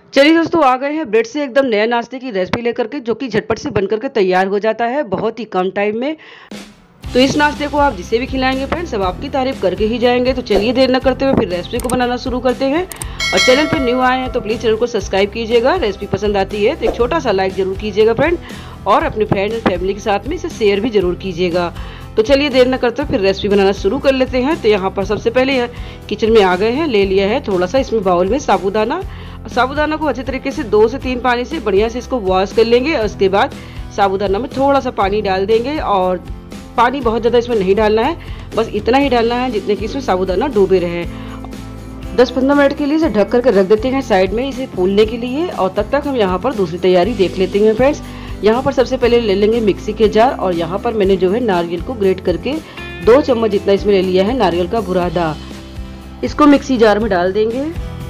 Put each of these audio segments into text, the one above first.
चलिए दोस्तों, आ गए हैं ब्रेड से एकदम नया नाश्ते की रेसिपी लेकर के, जो कि झटपट से बन करके तैयार हो जाता है बहुत ही कम टाइम में। तो इस नाश्ते को आप जिसे भी खिलाएंगे फ्रेंड्स, सब आपकी तारीफ करके ही जाएंगे। तो चलिए देर न करते हुए फिर रेसिपी को बनाना शुरू करते हैं। और चैनल पर न्यू आए हैं तो प्लीज़ चैनल को सब्सक्राइब कीजिएगा। रेसिपी पसंद आती है तो एक छोटा सा लाइक जरूर कीजिएगा फ्रेंड, और अपने फ्रेंड एंड फैमिली के साथ में इसे शेयर भी जरूर कीजिएगा। तो चलिए देर न करते हुए फिर रेसिपी बनाना शुरू कर लेते हैं। तो यहाँ पर सबसे पहले किचन में आ गए हैं, ले लिया है थोड़ा सा इसमें बाउल में साबूदाना। साबूदाना को अच्छे तरीके से 2 से 3 पानी से बढ़िया से इसको वॉश कर लेंगे। और उसके बाद साबूदाना में थोड़ा सा पानी डाल देंगे, और पानी बहुत ज़्यादा इसमें नहीं डालना है, बस इतना ही डालना है जितने कि इसमें साबूदाना डूबे रहे। 10-15 मिनट के लिए इसे ढक करके रख देते हैं साइड में इसे फूलने के लिए। और तब तक हम यहाँ पर दूसरी तैयारी देख लेते हैं फ्रेंड्स। यहाँ पर सबसे पहले ले लेंगे मिक्सी के जार, और यहाँ पर मैंने जो है नारियल को ग्रेट करके 2 चम्मच जितना इसमें ले लिया है नारियल का बुरादा। इसको मिक्सी जार में डाल देंगे।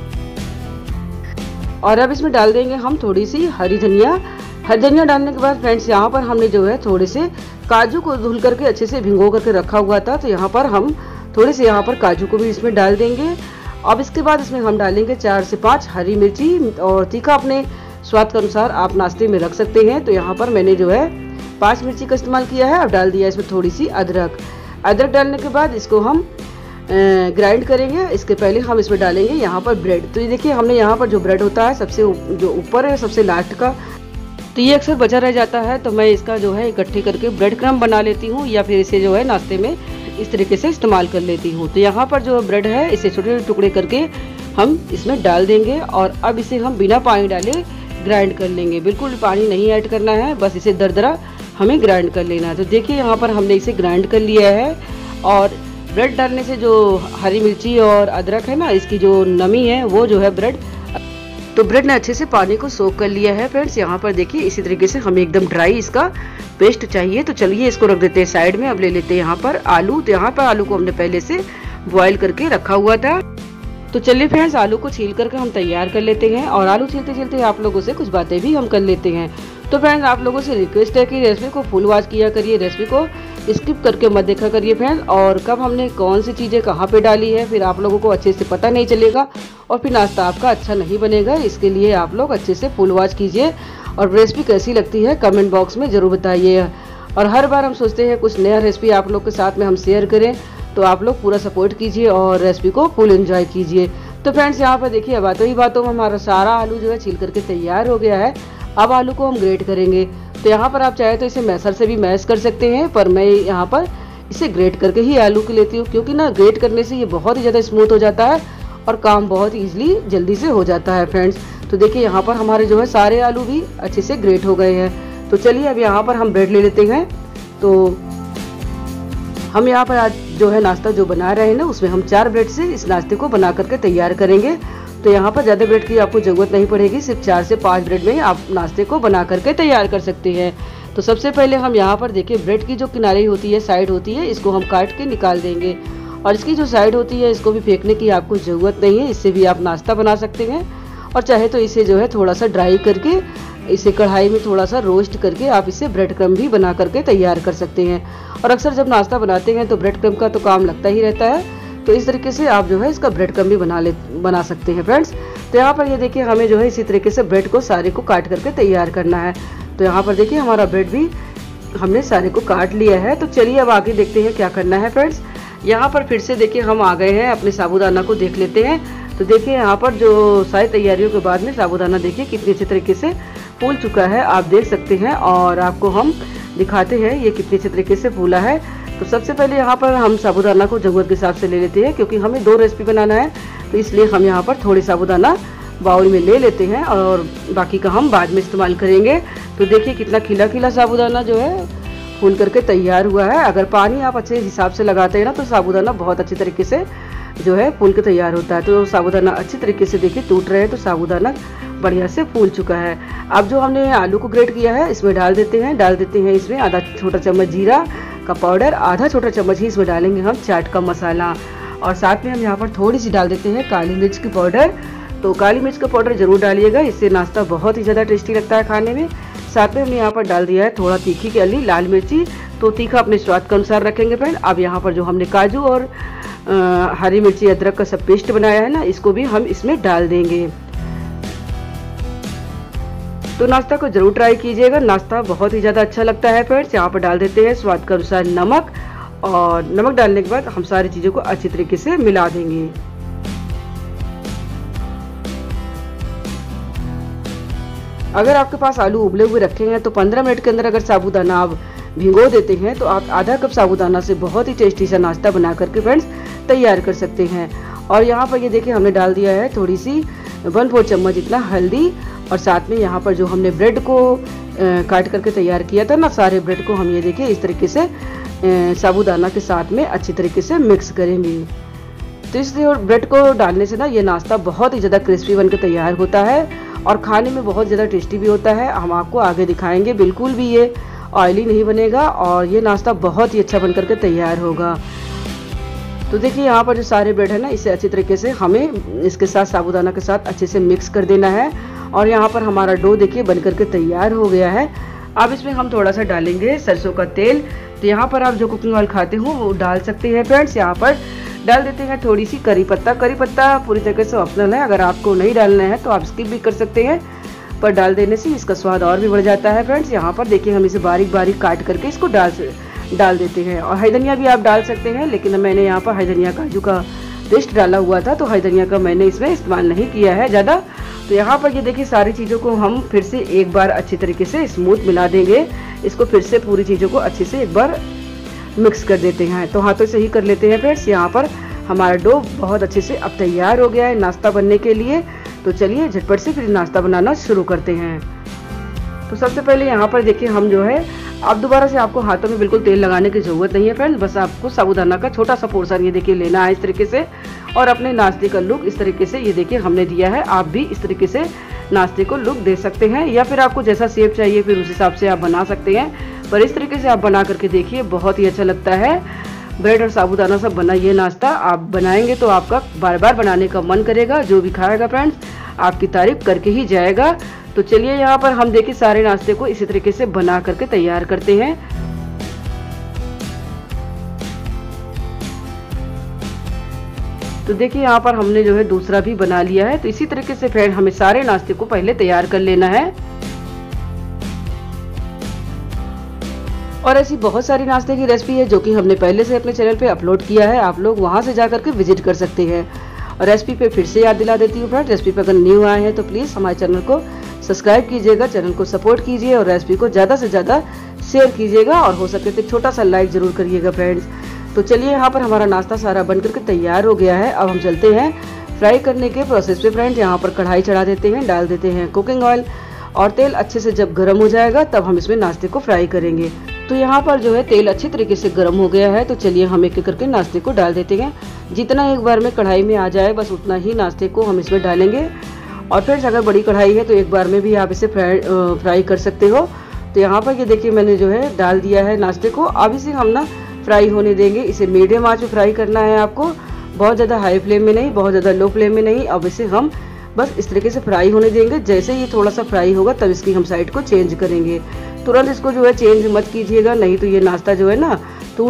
और अब इसमें डाल देंगे हम थोड़ी सी हरी धनिया। हरी धनिया डालने के बाद फ्रेंड्स यहाँ पर हमने जो है थोड़े से काजू को धुल करके अच्छे से भिगो करके रखा हुआ था, तो यहाँ पर हम थोड़े से यहाँ पर काजू को भी इसमें डाल देंगे। अब इसके बाद इसमें हम डालेंगे 4 से 5 हरी मिर्ची, और तीखा अपने स्वाद के अनुसार आप नाश्ते में रख सकते हैं। तो यहाँ पर मैंने जो है 5 मिर्ची का इस्तेमाल किया है। अब डाल दिया इसमें थोड़ी सी अदरक। अदरक डालने के बाद इसको हम ग्राइंड करेंगे। इसके पहले हम इसमें डालेंगे यहाँ पर ब्रेड। तो ये देखिए, हमने यहाँ पर जो ब्रेड होता है सबसे जो ऊपर है सबसे लास्ट का, तो ये अक्सर बचा रह जाता है, तो मैं इसका जो है इकट्ठे करके ब्रेड क्रम्ब बना लेती हूँ, या फिर इसे जो है नाश्ते में इस तरीके से इस्तेमाल कर लेती हूँ। तो यहाँ पर जो ब्रेड है इसे छोटे छोटे टुकड़े करके हम इसमें डाल देंगे, और अब इसे हम बिना पानी डाले ग्राइंड कर लेंगे। बिल्कुल पानी नहीं ऐड करना है, बस इसे दरदरा हमें ग्राइंड कर लेना है। तो देखिए यहाँ पर हमने इसे ग्राइंड कर लिया है। और ब्रेड डालने से जो हरी मिर्ची और अदरक है ना, इसकी जो नमी है वो जो है ब्रेड ने अच्छे से पानी को सोख कर लिया है फ्रेंड्स। यहाँ पर देखिए इसी तरीके से हमें एकदम ड्राई इसका पेस्ट चाहिए। तो चलिए इसको रख देते हैं साइड में। अब ले लेते हैं यहाँ पर आलू। तो यहाँ पर आलू को हमने पहले से बॉईल करके रखा हुआ था। तो चलिए फ्रेंड्स, आलू को छील करके हम तैयार कर लेते हैं। और आलू छीलते छीलते आप लोगों से कुछ बातें भी हम कर लेते हैं। तो फ्रेंड्स, आप लोगों से रिक्वेस्ट है कि रेसिपी को फुल वॉच किया करिए, रेसिपी को स्किप करके मत देखा करिए फ्रेंड्स। और कब हमने कौन सी चीज़ें कहाँ पे डाली है फिर आप लोगों को अच्छे से पता नहीं चलेगा, और फिर नाश्ता आपका अच्छा नहीं बनेगा। इसके लिए आप लोग अच्छे से फुल वॉच कीजिए। और रेसिपी कैसी लगती है कमेंट बॉक्स में ज़रूर बताइए। और हर बार हम सोचते हैं कुछ नया रेसिपी आप लोग के साथ में हम शेयर करें, तो आप लोग पूरा सपोर्ट कीजिए और रेसिपी को फुल एंजॉय कीजिए। तो फ्रेंड्स, यहाँ पर देखिए बातों ही बातों में हमारा सारा आलू जो है छील करके तैयार हो गया है। अब आलू को हम ग्रेट करेंगे। तो यहाँ पर आप चाहे तो इसे मैशर से भी मैश कर सकते हैं, पर मैं यहाँ पर इसे ग्रेट करके ही आलू को लेती हूँ, क्योंकि ना ग्रेट करने से ये बहुत ही ज़्यादा स्मूथ हो जाता है और काम बहुत ईजिली जल्दी से हो जाता है फ्रेंड्स। तो देखिए यहाँ पर हमारे जो है सारे आलू भी अच्छे से ग्रेट हो गए हैं। तो चलिए अब यहाँ पर हम ब्रेड ले लेते हैं। तो हम यहाँ पर आज जो है नाश्ता जो बना रहे हैं ना, उसमें हम 4 ब्रेड से इस नाश्ते को बना करके तैयार करेंगे। तो यहाँ पर ज़्यादा ब्रेड की आपको ज़रूरत नहीं पड़ेगी, सिर्फ 4 से 5 ब्रेड में आप नाश्ते को बना करके तैयार कर सकते हैं। तो सबसे पहले हम यहाँ पर देखिए ब्रेड की जो किनारे होती है, साइड होती है, इसको हम काट के निकाल देंगे। और इसकी जो साइड होती है इसको भी फेंकने की आपको ज़रूरत नहीं है, इससे भी आप नाश्ता बना सकते हैं। और चाहे तो इसे जो है थोड़ा सा ड्राई करके इसे कढ़ाई में थोड़ा सा रोस्ट करके आप इसे ब्रेड क्रम्ब भी बना करके तैयार कर सकते हैं। और अक्सर जब नाश्ता बनाते हैं तो ब्रेड क्रम्ब का तो काम लगता ही रहता है, तो इस तरीके से आप जो है इसका ब्रेड क्रम्ब भी बना सकते हैं फ्रेंड्स। तो यहाँ पर ये देखिए हमें जो है इसी तरीके से ब्रेड को सारे को काट करके तैयार करना है। तो यहाँ पर देखिए हमारा ब्रेड भी हमने सारे को काट लिया है। तो चलिए अब आगे देखते हैं क्या करना है फ्रेंड्स। यहाँ पर फिर से देखिए हम आ गए हैं, अपने साबूदाना को देख लेते हैं। तो देखिए यहाँ पर जो सारी तैयारियों के बाद में साबूदाना देखिए कितनी अच्छे तरीके से फूल चुका है, आप देख सकते हैं। और आपको हम दिखाते हैं ये कितनी अच्छे तरीके से फूला है। तो सबसे पहले यहाँ पर हम साबूदाना को ज़रूरत के हिसाब से ले लेते हैं, क्योंकि हमें 2 रेसिपी बनाना है, तो इसलिए हम यहाँ पर थोड़ी साबूदाना बाउल में ले लेते हैं, और बाकी का हम बाद में इस्तेमाल करेंगे। तो देखिए कितना खिला खिला साबूदाना जो है फूल करके तैयार हुआ है। अगर पानी आप अच्छे हिसाब से लगाते हैं ना, तो साबूदाना बहुत अच्छे तरीके से जो है फूल के तैयार होता है। तो साबूदाना अच्छी तरीके से देखिए टूट रहे हैं, तो साबूदाना बढ़िया से फूल चुका है। अब जो हमने आलू को ग्रेट किया है इसमें डाल देते हैं इसमें आधा छोटा चम्मच जीरा का पाउडर, आधा छोटा चम्मच ही इसमें डालेंगे हम चाट का मसाला, और साथ में हम यहाँ पर थोड़ी सी डाल देते हैं काली मिर्च की पाउडर। तो काली मिर्च का पाउडर जरूर डालिएगा, इससे नाश्ता बहुत ही ज़्यादा टेस्टी लगता है खाने में। साथ में हमने यहाँ पर डाल दिया है थोड़ा तीखी वाली लाल मिर्ची, तो तीखा अपने स्वाद के अनुसार रखेंगे फ्रेंड। अब यहाँ पर जो हमने काजू और हरी मिर्ची अदरक का सब पेस्ट बनाया है ना, इसको भी हम इसमें डाल देंगे। तो नाश्ता को जरूर ट्राई कीजिएगा, नाश्ता बहुत ही ज़्यादा अच्छा लगता है फ्रेंड्स। यहाँ पर डाल देते हैं स्वाद के अनुसार नमक, और नमक डालने के बाद हम सारी चीज़ों को अच्छी तरीके से मिला देंगे। अगर आपके पास आलू उबले हुए रखे हैं तो 15 मिनट के अंदर अगर साबूदाना आप भिगो देते हैं तो आप आधा कप साबूदाना से बहुत ही टेस्टी सा नाश्ता बना करके फ्रेंड्स तैयार कर सकते हैं। और यहाँ पर ये देखिए हमने डाल दिया है थोड़ी सी 1/4 चम्मच जितना हल्दी, और साथ में यहाँ पर जो हमने ब्रेड को काट करके तैयार किया था ना, सारे ब्रेड को हम ये देखिए इस तरीके से साबूदाना के साथ में अच्छी तरीके से मिक्स करेंगे। तो इसलिए ब्रेड को डालने से ना ये नाश्ता बहुत ही ज़्यादा क्रिस्पी बनकर तैयार होता है और खाने में बहुत ज़्यादा टेस्टी भी होता है। हम आपको आगे दिखाएंगे, बिल्कुल भी ये ऑयली नहीं बनेगा और ये नाश्ता बहुत ही अच्छा बनकर के तैयार होगा। तो देखिए यहाँ पर जो सारे ब्रेड है ना, इसे अच्छी तरीके से हमें इसके साथ साबूदाना के साथ अच्छे से मिक्स कर देना है। और यहाँ पर हमारा डो देखिए बनकर के तैयार हो गया है। अब इसमें हम थोड़ा सा डालेंगे सरसों का तेल। तो यहाँ पर आप जो कुकिंग ऑयल खाते हो वो डाल सकते हैं फ्रेंड्स। यहाँ पर डाल देते हैं थोड़ी सी करी पत्ता। करी पत्ता पूरी तरीके से ऑप्शनल है, अगर आपको नहीं डालना है तो आप स्किप भी कर सकते हैं, पर डाल देने से इसका स्वाद और भी बढ़ जाता है फ्रेंड्स। यहाँ पर देखिए हम इसे बारीक बारीक काट करके इसको डाल देते हैं। और हरी धनिया भी आप डाल सकते हैं, लेकिन मैंने यहाँ पर हरी धनिया काजू का पेस्ट डाला हुआ था तो हरी धनिया का मैंने इसमें इस्तेमाल नहीं किया है ज़्यादा। तो यहाँ पर ये देखिए सारी चीज़ों को हम फिर से एक बार अच्छी तरीके से स्मूथ मिला देंगे। इसको फिर से पूरी चीज़ों को अच्छे से एक बार मिक्स कर देते हैं। तो हाथों से ही कर लेते हैं फ्रेंड्स। यहाँ पर हमारा डो बहुत अच्छे से अब तैयार हो गया है नाश्ता बनने के लिए। तो चलिए झटपट से फिर नाश्ता बनाना शुरू करते हैं। तो सबसे पहले यहाँ पर देखिए हम जो है, अब दोबारा से आपको हाथों में बिल्कुल तेल लगाने की ज़रूरत नहीं है फ्रेंड्स। बस आपको साबूदाना का छोटा सा पोर्शन ये देखिए लेना है इस तरीके से, और अपने नाश्ते का लुक इस तरीके से ये देखिए हमने दिया है। आप भी इस तरीके से नाश्ते को लुक दे सकते हैं, या फिर आपको जैसा शेप चाहिए फिर उस हिसाब से आप बना सकते हैं। पर इस तरीके से आप बना करके देखिए, बहुत ही अच्छा लगता है। ब्रेड और साबूदाना सब बना ये नाश्ता आप बनाएंगे तो आपका बार बार बनाने का मन करेगा। जो भी खाएगा फ्रेंड्स आपकी तारीफ करके ही जाएगा। तो चलिए यहाँ पर हम देखिए सारे नाश्ते को इसी तरीके से बना करके तैयार करते हैं। तो देखिए यहाँ पर हमने जो है दूसरा भी बना लिया है। तो इसी तरीके से फ्रेंड हमें सारे नाश्ते को पहले तैयार कर लेना है। और ऐसी बहुत सारी नाश्ते की रेसिपी है जो कि हमने पहले से अपने चैनल पे अपलोड किया है, आप लोग वहां से जा करके विजिट कर सकते हैं। और रेसिपी पे फिर से याद दिला देती हूँ फ्रेंड, रेसिपी पे अगर न्यू आए हैं तो प्लीज़ हमारे चैनल को सब्सक्राइब कीजिएगा, चैनल को सपोर्ट कीजिए और रेसिपी को ज़्यादा से ज़्यादा शेयर कीजिएगा, और हो सके तो छोटा सा लाइक ज़रूर करिएगा फ्रेंड्स। तो चलिए यहाँ पर हमारा नाश्ता सारा बन करके तैयार हो गया है। अब हम चलते हैं फ्राई करने के प्रोसेस पे फ्रेंड। यहाँ पर कढ़ाई चढ़ा देते हैं, डाल देते हैं कुकिंग ऑयल, और तेल अच्छे से जब गर्म हो जाएगा तब हम इसमें नाश्ते को फ्राई करेंगे। तो यहाँ पर जो है तेल अच्छी तरीके से गर्म हो गया है। तो चलिए हम एक एक करके नाश्ते को डाल देते हैं। जितना एक बार में कढ़ाई में आ जाए बस उतना ही नाश्ते को हम इसमें डालेंगे। और फ्रेंड्स अगर बड़ी कढ़ाई है तो एक बार में भी आप इसे फ्राई कर सकते हो। तो यहाँ पर ये देखिए मैंने जो है डाल दिया है नाश्ते को। अब इसे हम ना फ्राई होने देंगे, इसे मीडियम आंच में फ्राई करना है आपको, बहुत ज़्यादा हाई फ्लेम में नहीं, बहुत ज़्यादा लो फ्लेम में नहीं। अब इसे हम बस इस तरीके से फ्राई होने देंगे। जैसे ये थोड़ा सा फ्राई होगा तब इसकी हम साइड को चेंज करेंगे। तुरंत इसको जो है चेंज मत कीजिएगा, नहीं तो ये नाश्ता जो है ना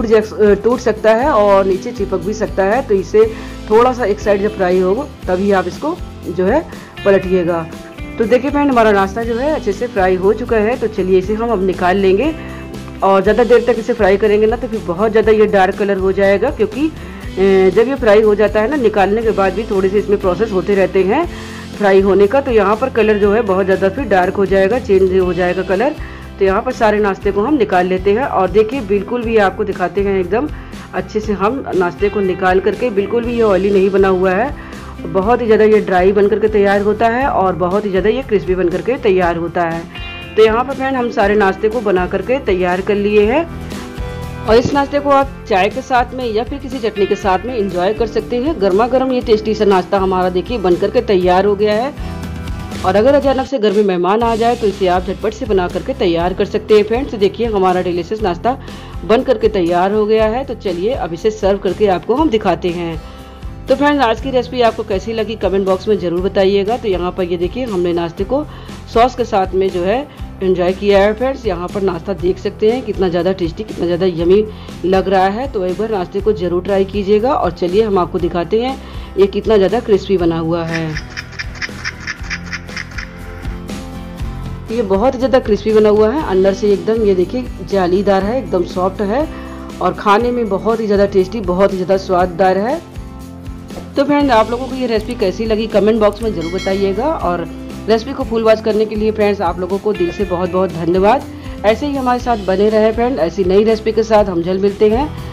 टूट सकता है और नीचे चिपक भी सकता है। तो इसे थोड़ा सा एक साइड जब फ्राई होगा तभी आप इसको जो है पलटिएगा। तो देखिए फ्रेंड हमारा नाश्ता जो है अच्छे से फ्राई हो चुका है। तो चलिए इसे हम अब निकाल लेंगे, और ज़्यादा देर तक इसे फ्राई करेंगे ना तो फिर बहुत ज़्यादा ये डार्क कलर हो जाएगा, क्योंकि जब ये फ्राई हो जाता है ना, निकालने के बाद भी थोड़े से इसमें प्रोसेस होते रहते हैं फ्राई होने का। तो यहाँ पर कलर जो है बहुत ज़्यादा फिर डार्क हो जाएगा, चेंज हो जाएगा कलर। तो यहाँ पर सारे नाश्ते को हम निकाल लेते हैं। और देखिए बिल्कुल भी आपको दिखाते हैं एकदम अच्छे से हम नाश्ते को निकाल करके, बिल्कुल भी ये ऑयली नहीं बना हुआ है, बहुत ही ज़्यादा ये ड्राई बन करके तैयार होता है और बहुत ही ज़्यादा ये क्रिस्पी बन करके तैयार होता है। तो यहाँ पर फ्रेंड हम सारे नाश्ते को बना करके तैयार कर लिए हैं। और इस नाश्ते को आप चाय के साथ में या फिर किसी चटनी के साथ में एंजॉय कर सकते हैं। गर्मा गर्म ये टेस्टी सा नाश्ता हमारा देखिए बन करके तैयार हो गया है। और अगर अचानक से घर में मेहमान आ जाए तो इसे आप झटपट से बना करके तैयार कर सकते हैं फ्रेंड्स। देखिए हमारा डिलीशियस नाश्ता बन करके तैयार हो गया है। तो चलिए अब इसे सर्व करके आपको हम दिखाते हैं। तो फ्रेंड्स आज की रेसिपी आपको कैसी लगी कमेंट बॉक्स में ज़रूर बताइएगा। तो यहाँ पर ये देखिए हमने नाश्ते को सॉस के साथ में जो है एंजॉय किया है फ्रेंड्स। यहाँ पर नाश्ता देख सकते हैं कितना ज़्यादा टेस्टी, कितना ज़्यादा यमी लग रहा है। तो एक बार नाश्ते को ज़रूर ट्राई कीजिएगा। और चलिए हम आपको दिखाते हैं ये कितना ज़्यादा क्रिस्पी बना हुआ है। ये बहुत ही ज़्यादा क्रिस्पी बना हुआ है, अंदर से एकदम ये देखिए जालीदार है, एकदम सॉफ्ट है और खाने में बहुत ही ज़्यादा टेस्टी, बहुत ही ज़्यादा स्वाददार है। तो फ्रेंड, आप लोगों को ये रेसिपी कैसी लगी कमेंट बॉक्स में ज़रूर बताइएगा और रेसिपी को फुल वॉच करने के लिए फ्रेंड्स आप लोगों को दिल से बहुत बहुत धन्यवाद। ऐसे ही हमारे साथ बने रहे फ्रेंड, ऐसी नई रेसिपी के साथ हम जल्द मिलते हैं।